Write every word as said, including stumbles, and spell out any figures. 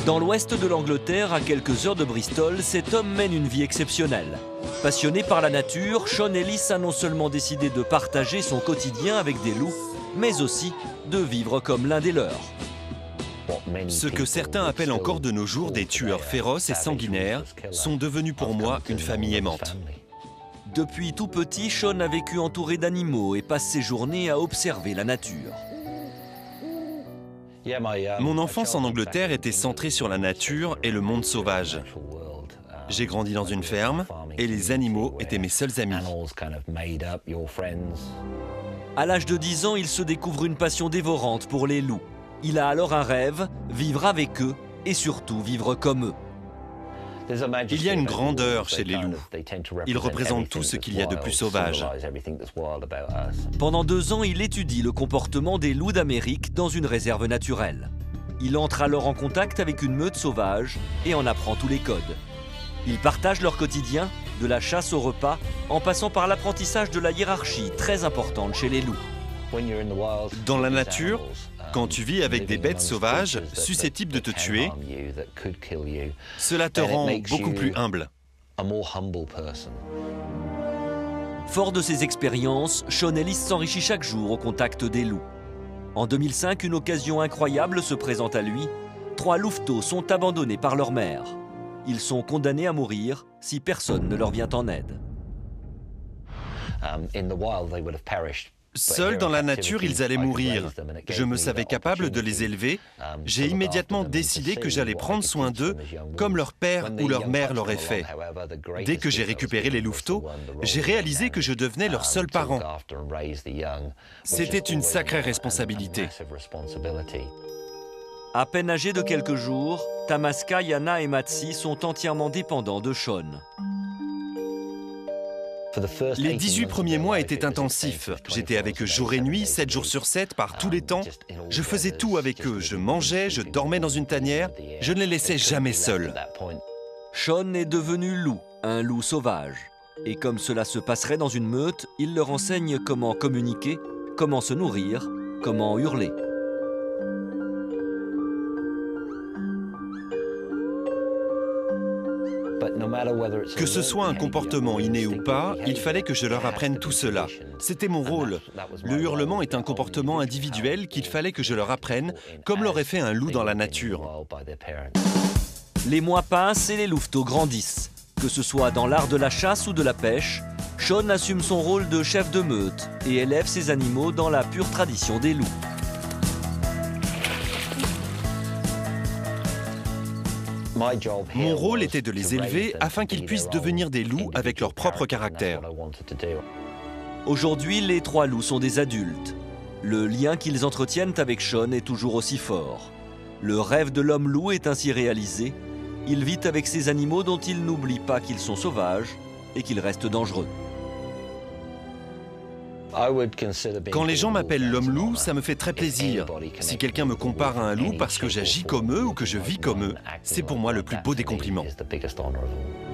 Dans l'ouest de l'Angleterre, à quelques heures de Bristol, cet homme mène une vie exceptionnelle. Passionné par la nature, Sean Ellis a non seulement décidé de partager son quotidien avec des loups, mais aussi de vivre comme l'un des leurs. Ce que certains appellent encore de nos jours des tueurs féroces et sanguinaires sont devenus pour moi une famille aimante. Depuis tout petit, Sean a vécu entouré d'animaux et passe ses journées à observer la nature. Mon enfance en Angleterre était centrée sur la nature et le monde sauvage. J'ai grandi dans une ferme et les animaux étaient mes seuls amis. À l'âge de dix ans, il se découvre une passion dévorante pour les loups. Il a alors un rêve, vivre avec eux et surtout vivre comme eux. Il y a une grandeur chez les loups. Ils représentent tout ce qu'il y a de plus sauvage. Pendant deux ans, il étudie le comportement des loups d'Amérique dans une réserve naturelle. Il entre alors en contact avec une meute sauvage et en apprend tous les codes. Ils partagent leur quotidien, de la chasse au repas, en passant par l'apprentissage de la hiérarchie très importante chez les loups. Dans la nature, quand tu vis avec des bêtes sauvages susceptibles de te tuer, cela te rend beaucoup plus humble. Fort de ses expériences, Sean Ellis s'enrichit chaque jour au contact des loups. En deux mille cinq, une occasion incroyable se présente à lui. Trois louveteaux sont abandonnés par leur mère. Ils sont condamnés à mourir si personne ne leur vient en aide. Seuls dans la nature, ils allaient mourir. Je me savais capable de les élever. J'ai immédiatement décidé que j'allais prendre soin d'eux comme leur père ou leur mère l'auraient fait. Dès que j'ai récupéré les louveteaux, j'ai réalisé que je devenais leur seul parent. C'était une sacrée responsabilité. À peine âgés de quelques jours, Tamaska, Yana et Matsi sont entièrement dépendants de Sean. Les dix-huit premiers mois étaient intensifs. J'étais avec eux jour et nuit, sept jours sur sept, par tous les temps. Je faisais tout avec eux. Je mangeais, je dormais dans une tanière. Je ne les laissais jamais seuls. Sean est devenu loup, un loup sauvage. Et comme cela se passerait dans une meute, il leur enseigne comment communiquer, comment se nourrir, comment hurler. Que ce soit un comportement inné ou pas, il fallait que je leur apprenne tout cela. C'était mon rôle. Le hurlement est un comportement individuel qu'il fallait que je leur apprenne, comme l'aurait fait un loup dans la nature. Les mois passent et les louveteaux grandissent. Que ce soit dans l'art de la chasse ou de la pêche, Sean assume son rôle de chef de meute et élève ses animaux dans la pure tradition des loups. Mon rôle était de les élever afin qu'ils puissent devenir des loups avec leur propre caractère. Aujourd'hui, les trois loups sont des adultes. Le lien qu'ils entretiennent avec Sean est toujours aussi fort. Le rêve de l'homme loup est ainsi réalisé. Il vit avec ces animaux dont il n'oublie pas qu'ils sont sauvages et qu'ils restent dangereux. Quand les gens m'appellent l'homme loup, ça me fait très plaisir. Si quelqu'un me compare à un loup parce que j'agis comme eux ou que je vis comme eux, c'est pour moi le plus beau des compliments.